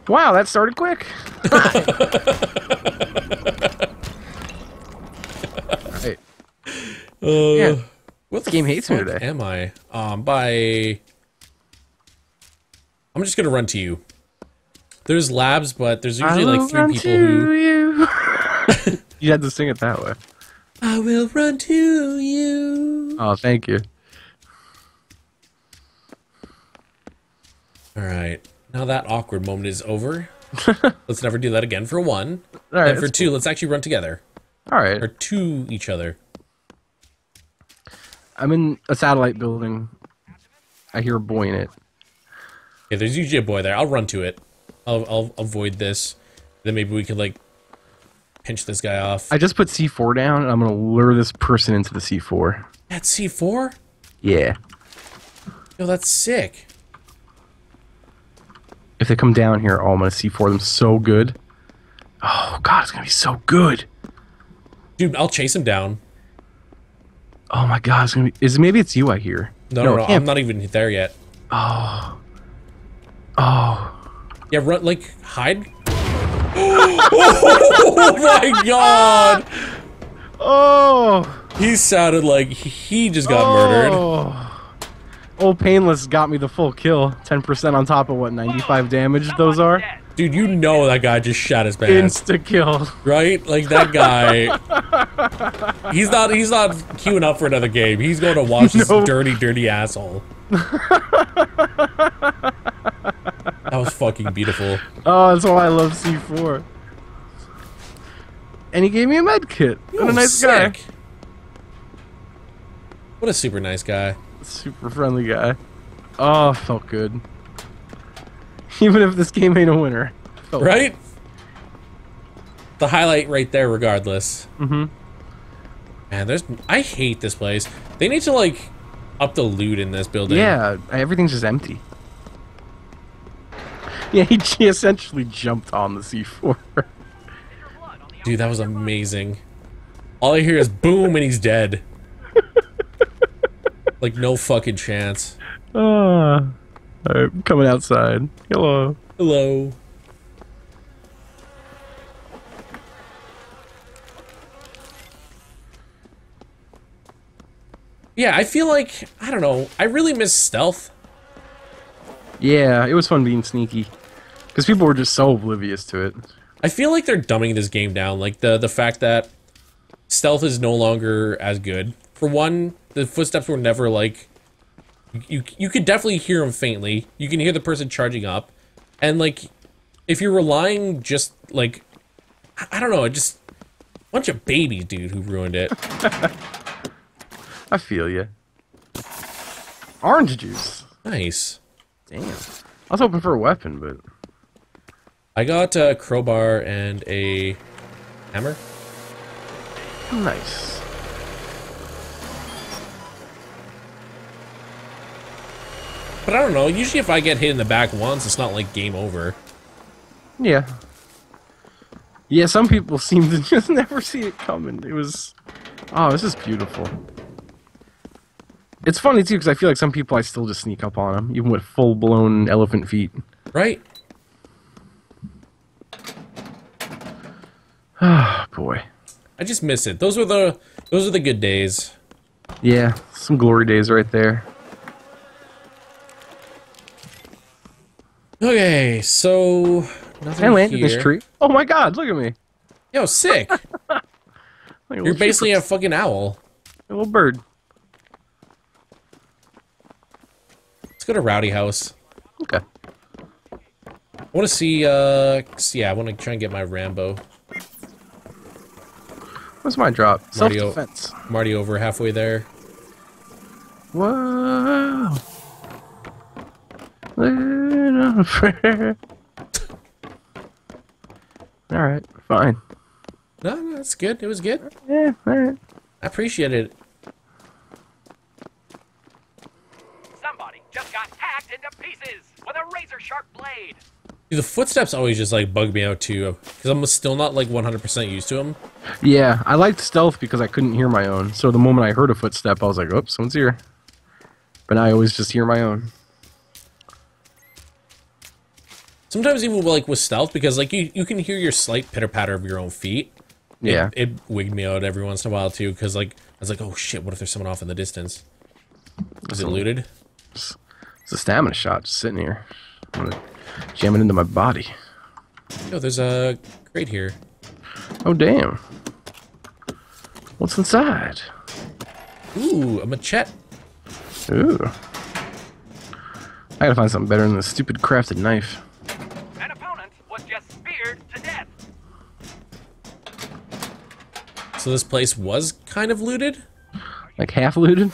Wow, that started quick. Alright. Yeah. What This game hates me fuck today. am I? I'm just gonna run to you. There's labs, but there's usually like 3 people who... You. You had to sing it that way. I will run to you. Oh, thank you. Alright. Now that awkward moment is over. Let's never do that again for 1. Alright, And for 2, let's actually run together. Alright. Or to each other. I'm in a satellite building. I hear a boy in it. Yeah, there's usually a boy there. I'll run to it. I'll avoid this. Then maybe we could, like, pinch this guy off. I just put C4 down, and I'm gonna lure this person into the C4. That's C4? Yeah. Yo, that's sick. If they come down here, oh, I'm gonna C4 them so good. Oh, God, it's gonna be so good. Dude, I'll chase him down. Oh, my God, it's gonna be... Maybe it's you I hear. No, it I'm not even there yet. Oh. Oh. Yeah, run, like, hide. Oh my god! Oh. He sounded like he just got murdered. Old Painless got me the full kill. 10% on top of what, 95 damage those are? Dude, you know that guy just shot his man. Insta kill. Right? Like that guy. He's not queuing up for another game. He's going to watch this dirty asshole. That was fucking beautiful. Oh, that's why I love C4. And he gave me a med kit. What a nice guy. What a super nice guy. Super friendly guy. Oh, felt good. Even if this game ain't a winner. Right? The highlight right there regardless. Mm-hmm. Man, I hate this place. They need to, like, up the loot in this building. Yeah, everything's just empty. Yeah, he essentially jumped on the C4. Dude, that was amazing. All I hear is boom and he's dead. Like, no fucking chance. Alright, I'm coming outside. Hello. Hello. Yeah, I feel like, I don't know, I really miss stealth. Yeah, it was fun being sneaky. Because people were just so oblivious to it. I feel like they're dumbing this game down, like the fact that stealth is no longer as good. For one, the footsteps were never like... You could definitely hear them faintly. You can hear the person charging up. And, like, if you're relying just, like... I don't know, just... Bunch of babies, dude, who ruined it. I feel you. Orange juice. Nice. Damn. I was hoping for a weapon, but... I got a crowbar and a hammer. Nice. But I don't know, usually if I get hit in the back once, it's not like game over. Yeah. Yeah, some people seem to just never see it coming. It was... Oh, this is beautiful. It's funny, too, because I feel like some people I still just sneak up on them, even with full-blown elephant feet. Right? Ah, boy. I just miss it. Those are the good days. Yeah, some glory days right there. Okay, so nothing I landed here. this tree. Oh my god, look at me. Yo, sick. Like a You're little basically chipper. a fucking owl. A little bird. Let's go to Rowdy House. Okay. I want to see, yeah, I want to try and get my Rambo. What's my drop? Mario. Self-defense. I'm already over halfway there. Whoa. Little prayer. Alright, fine. No, that's good. It was good. Yeah, alright. I appreciate it. Somebody just got hacked into pieces with a razor-sharp blade. Dude, the footsteps always just like bug me out too, because I'm still not like 100% used to them. Yeah, I liked stealth because I couldn't hear my own. So the moment I heard a footstep, I was like, oops, someone's here. But now I always just hear my own. Sometimes even like with stealth, because like you can hear your slight pitter patter of your own feet. Yeah. It wigged me out every once in a while too, because like I was like, oh shit, what if there's someone off in the distance? Is it looted? It's a stamina shot just sitting here. I'm gonna jam it into my body. Yo, there's a crate here. Oh, damn. What's inside? Ooh, a machete. Ooh. I gotta find something better than this stupid crafted knife. An opponent was just speared to death. So this place was kind of looted? Like half looted?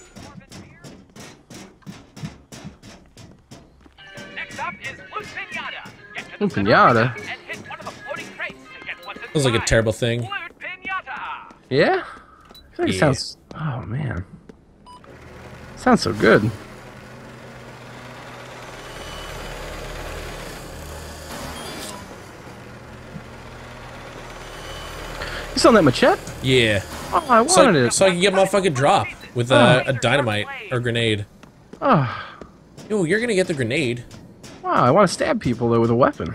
Next up is Loot Pinata. Get to the Loot center Pinata? and hit one of the floating crates to get what's inside. Sounds like a terrible thing. Loot Pinata. Yeah? I feel like it Yeah. sounds... Oh, man. Sounds so good. You selling that machete? Yeah. Oh, I So, wanted it. so I can get my fucking drop with a dynamite or grenade. Oh, Yo, you're gonna get the grenade. wow, I want to stab people, though, with a weapon.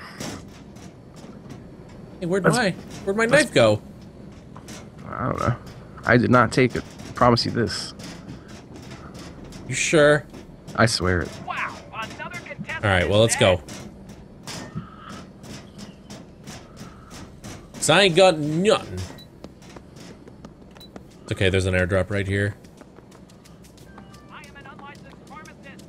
Hey, where'd my knife go? I don't know. I did not take it. Promise you this. You sure? I swear it. Wow, another contestant. All right, well, let's go. 'Cause I ain't got nothing. It's okay, there's an airdrop right here. I am an unlicensed pharmacist.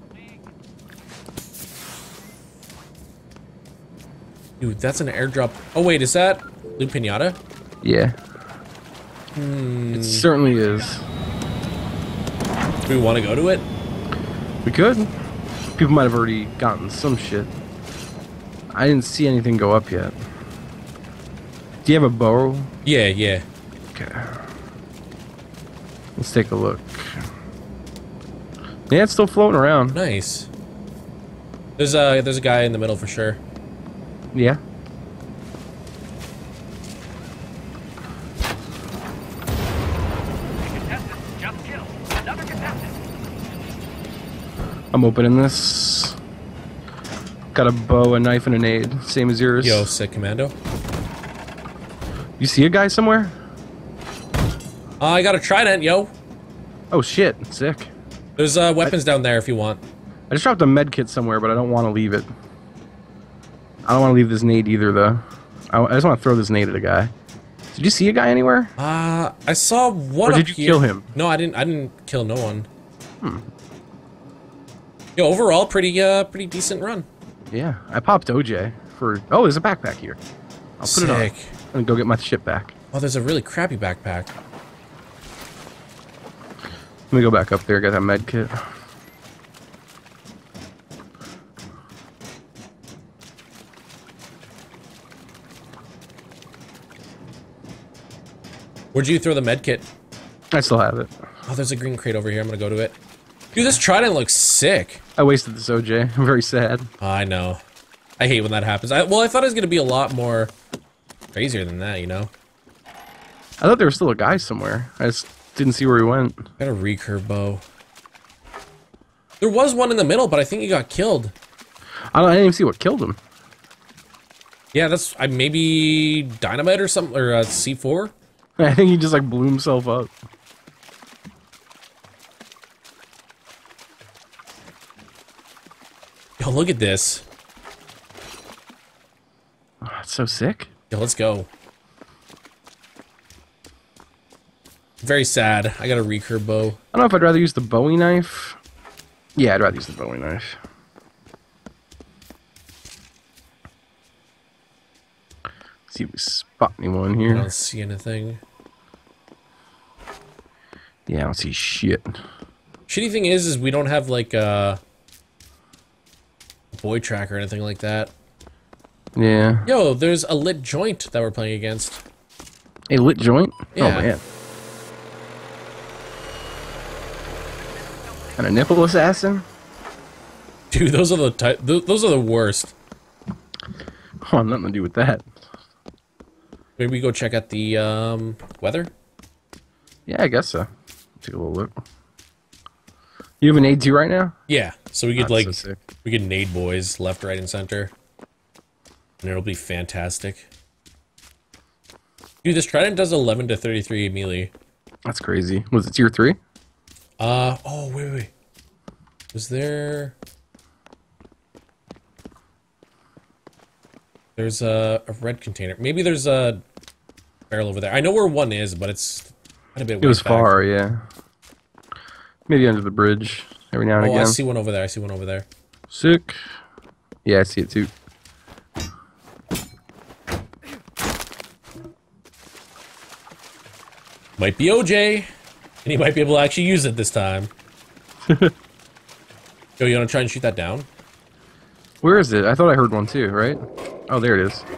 Dude, that's an airdrop. Oh, wait, is that Loot Pinata? Yeah. It certainly is. Do we want to go to it? We could. People might have already gotten some shit. I didn't see anything go up yet. Do you have a bow? Yeah, yeah. Okay. Let's take a look. Yeah, it's still floating around. Nice. There's a guy in the middle for sure. Yeah. Contestant just killed another contestant. I'm opening this. Got a bow, a knife, and a nade. Same as yours. Yo, sick commando. You see a guy somewhere? I got a trident, yo. Oh shit, sick. There's weapons down there if you want. I just dropped a med kit somewhere, but I don't want to leave it. I don't want to leave this nade either, though. I just want to throw this nade at a guy. Did you see a guy anywhere? I saw one. Or did up you here. kill him? No, I didn't kill no one. Yo, overall, pretty decent run. Yeah, I popped OJ for... Oh, there's a backpack here. I'll put it on. Sick. I'm gonna go get my shit back. Oh, there's a really crappy backpack. Let me go back up there, get that med kit. Where'd you throw the med kit? I still have it. Oh, there's a green crate over here. I'm gonna go to it. Dude, this trident looks sick. I wasted this OJ. I'm very sad. Oh, I know. I hate when that happens. Well, I thought it was gonna be a lot more crazier than that, you know? I thought there was still a guy somewhere. I just didn't see where he went. Got a recurve bow. There was one in the middle, but I think he got killed. I didn't even see what killed him. Yeah, that's maybe dynamite or something, or C4. I think he just like blew himself up. Yo, look at this. Oh, it's so sick. Yo, let's go. Very sad. I got a recurve bow. I don't know if I'd rather use the Bowie knife. Yeah, I'd rather use the Bowie knife. See if we spot anyone I here. don't see anything. Yeah, I don't see shit. Shitty thing is we don't have like a boy track or anything like that. Yeah. Yo, there's a lit joint that we're playing against. A lit joint? Yeah. Oh, man. And a nipple assassin? Dude, those are those are the worst. Oh, nothing to do with that. Maybe we go check out the weather. Yeah, I guess so. Take a little look. You have an aid too right now? Yeah, so we could That's like so sick. we could nade boys left, right, and center, and it'll be fantastic. Dude, this trident does 11 to 33 melee. That's crazy. Was it tier 3? Oh wait. Was there? There's a red container. Maybe there's a barrel over there. I know where one is, but it's quite a bit. It was way back. far, yeah. Maybe under the bridge every now and Oh, again. I see one over there. I see one over there. Sick. Yeah, I see it too. Might be OJ, and he might be able to actually use it this time. Yo, you wanna try and shoot that down? Where is it? I thought I heard one too, right? Oh, there it is.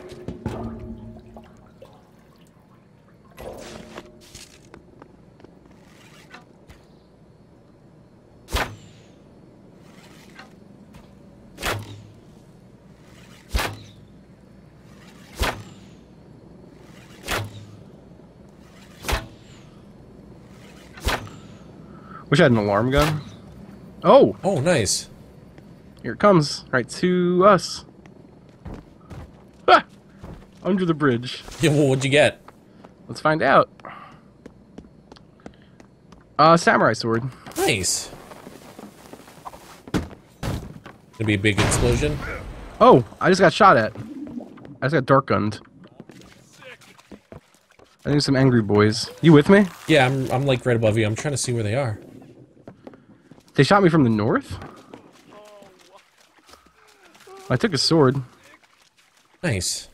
Wish I had an alarm gun. Oh, Oh, nice. here it comes. Right to us. Ah! Under the bridge. Yeah, well, what'd you get? Let's find out. Samurai sword. Nice. Gonna be a big explosion. Oh, I just got shot at. I just got dark gunned. I think some angry boys. You with me? Yeah, I'm like right above you. I'm trying to see where they are. They shot me from the north? I took a sword. Nice.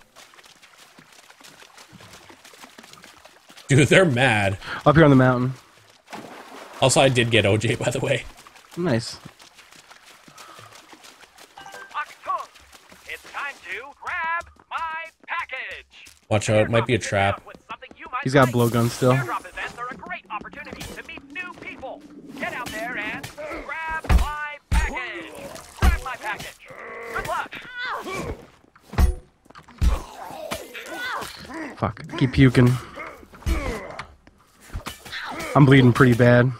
Dude, they're mad. Up here on the mountain. Also, I did get OJ, by the way. Nice. Achtung! It's time to grab my package. Watch out, it might be a trap. With something you might He's got a like. blowgun still. Airdrop events are a great opportunity to meet new people. Get out there and grab my package. Grab my package. Good luck. Fuck. I keep puking. I'm bleeding pretty bad.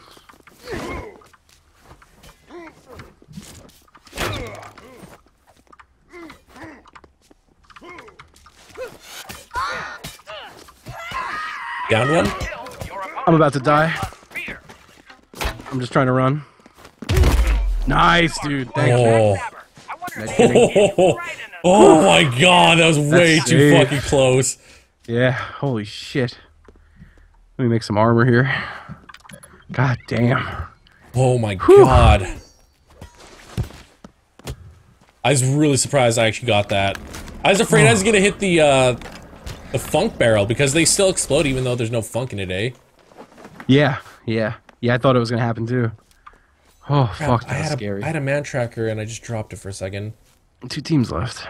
Down one? Kill your opponent. I'm about to die. Spear. I'm just trying to run. Nice, dude. Thank you. Oh. Stabber. I wonder Nice if hitting. you can Oh, right in the oh my god, that was way That's too safe. fucking close. Yeah, holy shit. Let me make some armor here. God damn. Oh my god. I was really surprised I actually got that. I was afraid I was gonna hit the funk barrel because they still explode even though there's no funk in it, eh? Yeah, yeah. Yeah, I thought it was gonna happen too. Oh, fuck, I that was had scary. I had a man tracker and I just dropped it for a second. 2 teams left.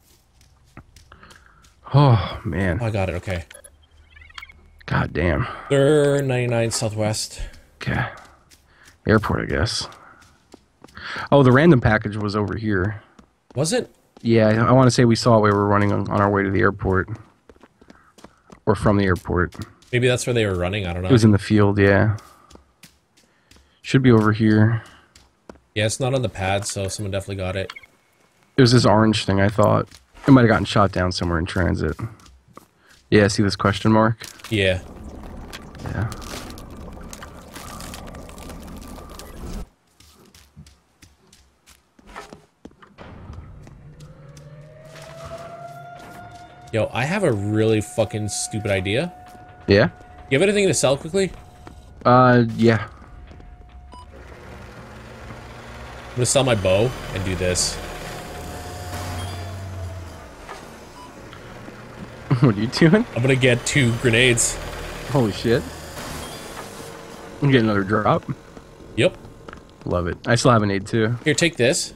Oh, man. Oh, I got it, okay. God damn. They're 99 southwest. Okay. Airport, I guess. Oh, the random package was over here. Was it? Yeah, I want to say we saw it. We were running on our way to the airport. Or from the airport. Maybe that's where they were running, I don't know. It was in the field, yeah. Should be over here. Yeah, it's not on the pad, so someone definitely got it. It was this orange thing, I thought. It might have gotten shot down somewhere in transit. Yeah, see this question mark? Yeah. Yeah. Yo, I have a really fucking stupid idea. Yeah? You have anything to sell quickly? Yeah. I'm gonna sell my bow and do this. What are you doing? I'm gonna get 2 grenades. Holy shit. I'm getting another drop. Yep. Love it. I still have an aid too. Here, take this.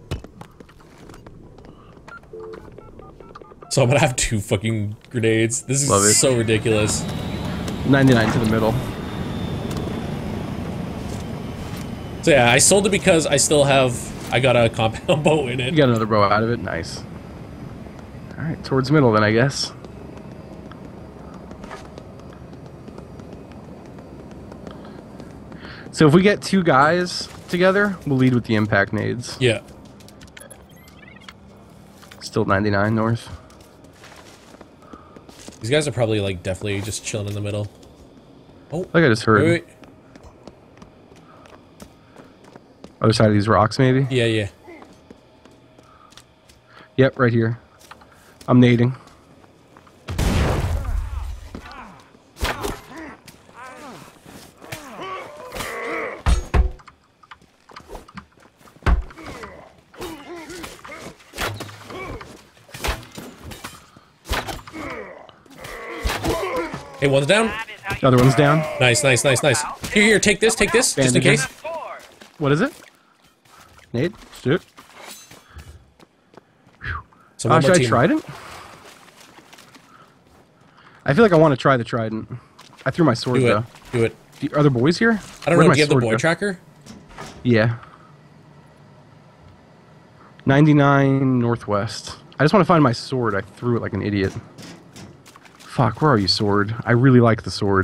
So I'm gonna have 2 fucking grenades. This Love it. is so ridiculous. 99 to the middle. So yeah, I sold it because I still have... I got a compound bow in You it. got another bow out of it. Nice. Alright, towards middle then, I guess. So if we get 2 guys together, we'll lead with the impact nades. Yeah. Still 99 north. These guys are probably like definitely just chilling in the middle. Oh, Like I just heard. wait. Other side of these rocks, maybe? Yeah, yeah. Yep, right here. I'm nading. Hey, one's down. That is how The other one's down. Nice, nice, nice, nice. Here, take this, just in Bandage case. score. What is it? Nade? Shoot. So one more Should I team. trident? I feel like I want to try the trident. I threw my sword Do it. though. Do it. Are there boys here? I don't Where'd know. my Do you have the sword boy go? tracker? Yeah. 99 northwest. I just want to find my sword. I threw it like an idiot. Fuck, where are you, sword? I really like the sword.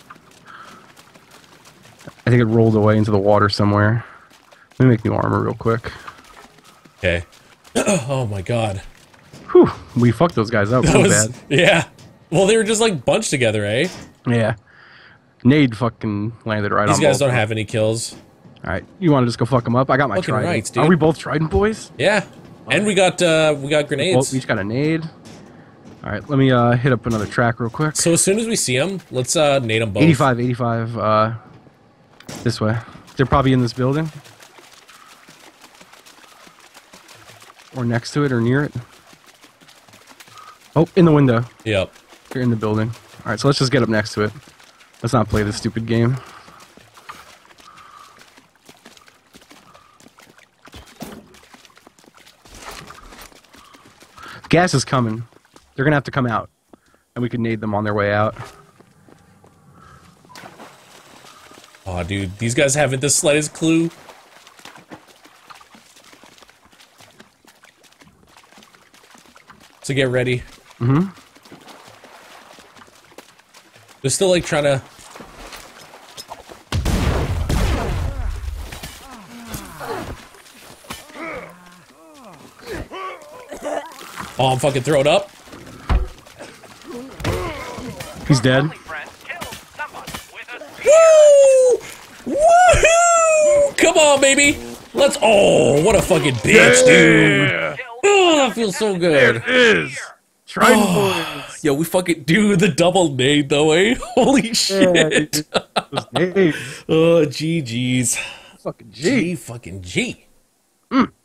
I think it rolled away into the water somewhere. Let me make new armor real quick. Okay. Oh my god. Whew, we fucked those guys up That real was, bad. yeah. Well, they were just like bunched together, eh? Yeah. Nade fucking landed right on These guys both. don't have any kills. Alright, you want to just go fuck them up? I got my Fucking trident. rights, dude. Are we both trident boys? Yeah. And we got Well, grenades. we each got a nade. Alright, let me hit up another track real quick. So as soon as we see them, let's nade them both. 85, this way. They're probably in this building. Or next to it, or near it. Oh, in the window. Yep. They're in the building. Alright, so let's just get up next to it. Let's not play this stupid game. Gas is coming. They're gonna have to come out. And we can nade them on their way out. Oh, dude, these guys haven't the slightest clue. So get ready. Mm-hmm. They're still like trying to. Oh, I'm fucking throwing up. He's dead. Only friend killed someone with a spear. Woo! Woohoo! Come on, baby. Let's. Oh, what a fucking bitch, dude. Killed Oh, that feels so good. Is Trident boys. Yo, we fucking do the double nade though, eh? Holy shit. Those nades. Oh, GG's. Fucking G. G fucking G.